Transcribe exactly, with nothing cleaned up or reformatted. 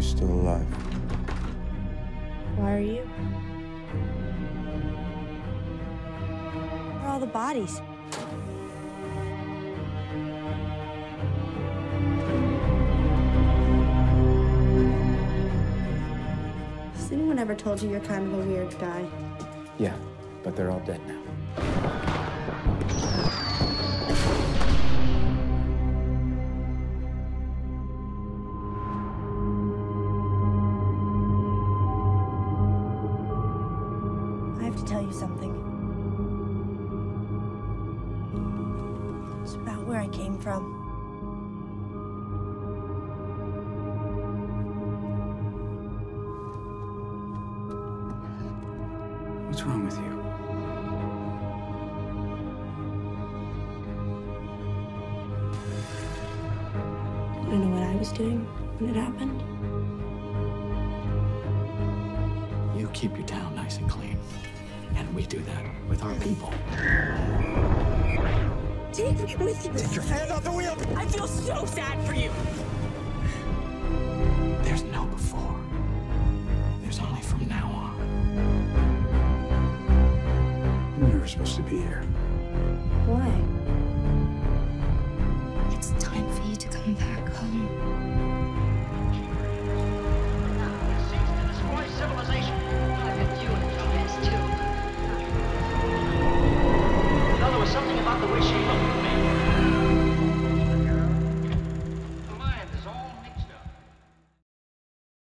still alive. Why are you? Where are all the bodies? Has anyone ever told you you're kind of a weird guy? Yeah, but they're all dead now. I have to tell you something. It's about where I came from. What's wrong with you? Want to know what I was doing when it happened? You keep your town nice and clean. And we do that with our people. Take me with you. Take your hand off the wheel! I feel so sad for you. There's no before. There's only from now on. You were supposed to be here. Why?